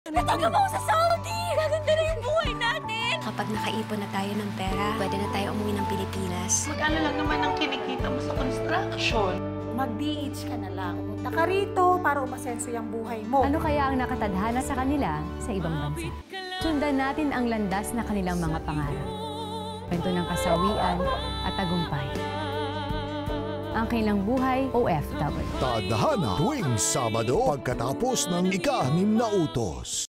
Natanggap ako sa Saudi! Gaganda na yung buhay natin! Kapag nakaipon na tayo ng pera, pwede na tayo umuwi ng Pilipinas. Magkano lang naman ang kinikita mo sa construction? Mag-DH ka na lang. Pumunta ka rito para umasenso yung buhay mo. Ano kaya ang nakatadhana sa kanila sa ibang bansa? Sundan natin ang landas na kanilang mga pangarap. Kwento ng kasawian at tagumpay. Ang kanilang buhay OFW. Tadhana tuwing Sabado pagkatapos ng ika-6 na utos.